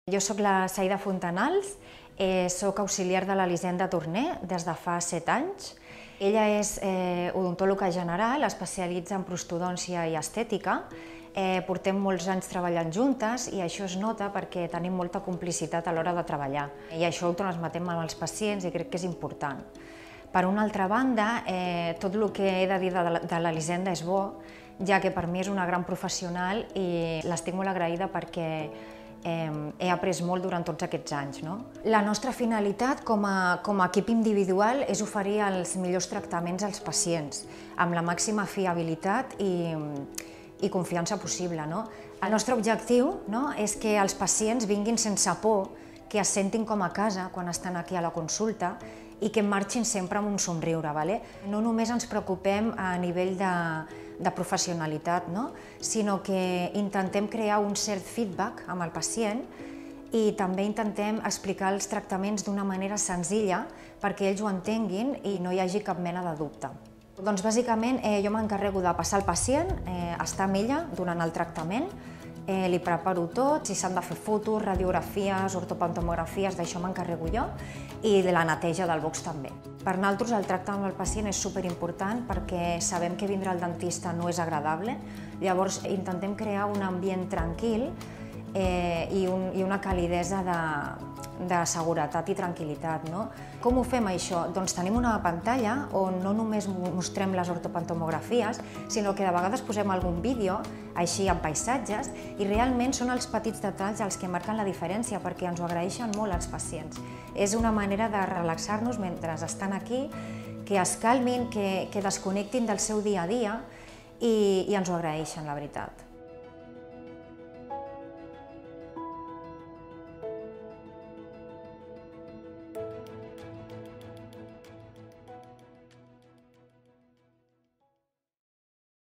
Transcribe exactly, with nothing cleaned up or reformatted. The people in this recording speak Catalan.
Jo sóc la Saïda Fontanals, eh, soc auxiliar de l'Elisenda Torner des de fa set anys. Ella és eh, odontòloga general, especialitza en prostodòncia i estètica. Eh, portem molts anys treballant juntes i això es nota perquè tenim molta complicitat a l'hora de treballar. I això ho transmetem als pacients i crec que és important. Per una altra banda, eh, tot el que he de dir de l'Elisenda és bo, ja que per mi és una gran professional i l'estic molt agraïda perquè eh, he après molt durant tots aquests anys. No? La nostra finalitat com a, com a equip individual és oferir els millors tractaments als pacients, amb la màxima fiabilitat i, i confiança possible. No? El nostre objectiu, no, és que els pacients vinguin sense por, que es sentin com a casa quan estan aquí a la consulta i que marxin sempre amb un somriure. Vale? No només ens preocupem a nivell de, de professionalitat, no? Sinó que intentem crear un cert feedback amb el pacient i també intentem explicar els tractaments d'una manera senzilla perquè ells ho entenguin i no hi hagi cap mena de dubte. Doncs bàsicament eh, jo m'encarrego de passar el pacient, eh, estar amb ella durant el tractament, Eh, li preparo tot, si s'han de fer fotos, radiografies, ortopantomografies, d'això m'encarrego jo, i de la neteja del box també. Per nosaltres el tracte amb el pacient és superimportant perquè sabem que vindre al dentista no és agradable, llavors intentem crear un ambient tranquil eh, i, un, i una calidesa de, de seguretat i tranquil·litat. No? Com ho fem això? Doncs tenim una pantalla on no només mostrem les ortopantomografies, sinó que de vegades posem algun vídeo, així amb paisatges, i realment són els petits detalls els que marquen la diferència perquè ens ho agraeixen molt els pacients. És una manera de relaxar-nos mentre estan aquí, que es calmin, que, que desconnectin del seu dia a dia i, i ens ho agraeixen, la veritat.